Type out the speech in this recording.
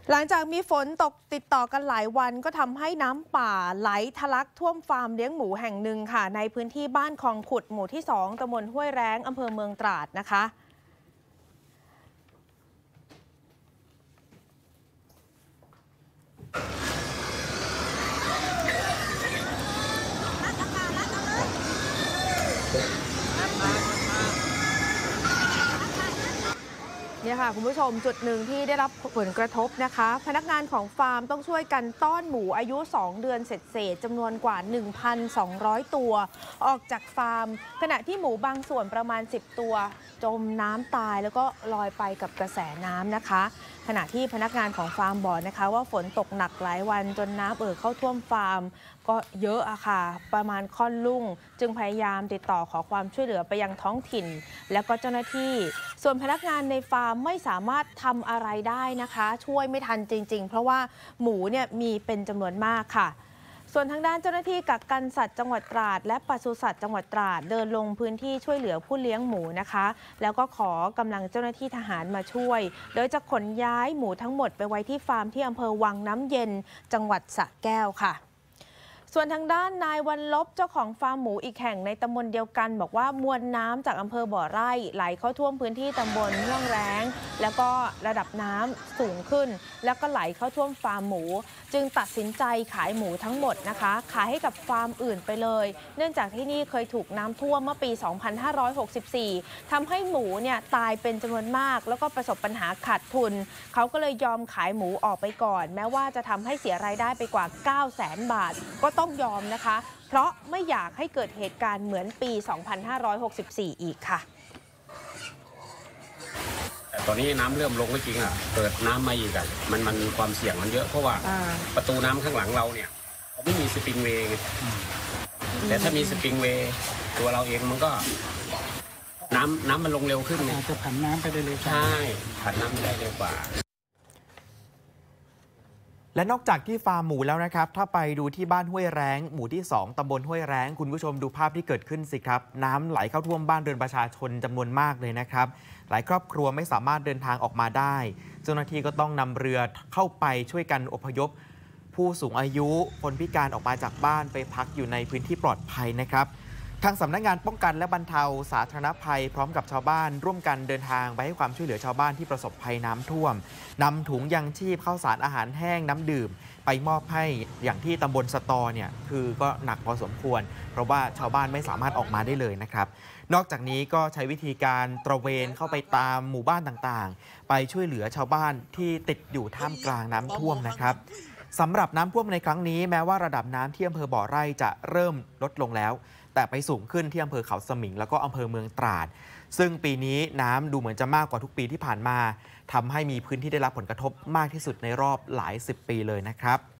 หลังจากมีฝนตกติดต่อกันหลายวันก็ทำให้น้ำป่าไหลทะลักท่วมฟาร์มเลี้ยงหมูแห่งหนึ่งค่ะในพื้นที่บ้านคลองขุดหมู่ที่ 2 ตำบลห้วยแร้งอำเภอเมืองตราดนะคะเนี่ยค่ะคุณผู้ชมจุดหนึ่งที่ได้รับผลกระทบนะคะพนักงานของฟาร์มต้องช่วยกันต้อนหมูอายุ2 เดือนเศษจำนวนกว่า 1,200 ตัวออกจากฟาร์มขณะที่หมูบางส่วนประมาณ10 ตัวจมน้ำตายแล้วก็ลอยไปกับกระแสน้ำนะคะขณะที่พนักงานของฟาร์มบอกนะคะว่าฝนตกหนักหลายวันจนน้ำเข้าท่วมฟาร์มก็เยอะอะค่ะประมาณค่อนลุ่งจึงพยายามติดต่อขอความช่วยเหลือไปยังท้องถิ่นแล้วก็เจ้าหน้าที่ส่วนพนักงานในฟาร์มไม่สามารถทำอะไรได้นะคะช่วยไม่ทันจริงๆเพราะว่าหมูเนี่ยมีเป็นจำนวนมากค่ะส่วนทางด้านเจ้าหน้าที่กักกันสัตว์จังหวัดตราดและปศุสัตว์จังหวัดตราดเดินลงพื้นที่ช่วยเหลือผู้เลี้ยงหมูนะคะแล้วก็ขอกำลังเจ้าหน้าที่ทหารมาช่วยโดยจะขนย้ายหมูทั้งหมดไปไว้ที่ฟาร์มที่อำเภอวังน้ำเย็นจังหวัดสระแก้วค่ะส่วนทางด้านนายวันลบเจ้าของฟาร์มหมูอีกแห่งในตำบลเดียวกันบอกว่ามวลน้ำจากอำเภอบ่อไร่ไหลเข้าท่วมพื้นที่ตำบลห้วยแร้งแล้วก็ระดับน้ำสูงขึ้นแล้วก็ไหลเข้าท่วมฟาร์มหมูจึงตัดสินใจขายหมูทั้งหมดนะคะขายให้กับฟาร์มอื่นไปเลยเนื่องจากที่นี่เคยถูกน้ำท่วมเมื่อปี 2564 ทำให้หมูเนี่ยตายเป็นจำนวนมากแล้วก็ประสบปัญหาขาดทุนเขาก็เลยยอมขายหมูออกไปก่อนแม้ว่าจะทำให้เสียรายได้ไปกว่า 900,000 บาทก็ต้องยอมนะคะเพราะไม่อยากให้เกิดเหตุการณ์เหมือนปี 2564 อีกค่ะแต่ตอนนี้น้ำเริ่มลงก็จริงอ่ะเกิดน้ำมาอีกอ่ะมันความเสี่ยงมันเยอะเพราะว่าประตูน้ำข้างหลังเราเนี่ยเขาไม่มีสปริงเวย์ไงแต่ถ้ามีสปริงเวย์ตัวเราเองมันก็น้ำมันลงเร็วขึ้นไงจะผันน้ำไปได้เร็วใช่ผันน้ำได้เร็วกว่าและนอกจากที่ฟาร์มหมูแล้วนะครับถ้าไปดูที่บ้านห้วยแร้งหมู่ที่ 2 ตำบลห้วยแร้งคุณผู้ชมดูภาพที่เกิดขึ้นสิครับน้ำไหลเข้าท่วมบ้านเรือนประชาชนจำนวนมากเลยนะครับหลายครอบครัวไม่สามารถเดินทางออกมาได้เจ้าหน้าที่ก็ต้องนำเรือเข้าไปช่วยกันอพยพผู้สูงอายุคนพิการออกมาจากบ้านไปพักอยู่ในพื้นที่ปลอดภัยนะครับทางสำนักงานป้องกันและบรรเทาสาธารณภัยพร้อมกับชาวบ้านร่วมกันเดินทางไปให้ความช่วยเหลือชาวบ้านที่ประสบภัยน้ำท่วมนำถุงยังชีพข้าวสารอาหารแห้งน้ำดื่มไปมอบให้อย่างที่ตำบลสตอเนี่ยคือก็หนักพอสมควรเพราะว่าชาวบ้านไม่สามารถออกมาได้เลยนะครับนอกจากนี้ก็ใช้วิธีการตระเวนเข้าไปตามหมู่บ้านต่างๆไปช่วยเหลือชาวบ้านที่ติดอยู่ท่ามกลางน้ำท่วมนะครับสำหรับน้ำท่วมในครั้งนี้แม้ว่าระดับน้ำที่อำเภอบ่อไร่จะเริ่มลดลงแล้วแต่ไปสูงขึ้นที่อำเภอเขาสมิงแล้วก็อำเภอเมืองตราดซึ่งปีนี้น้ำดูเหมือนจะมากกว่าทุกปีที่ผ่านมาทำให้มีพื้นที่ได้รับผลกระทบมากที่สุดในรอบหลาย10 ปีเลยนะครับ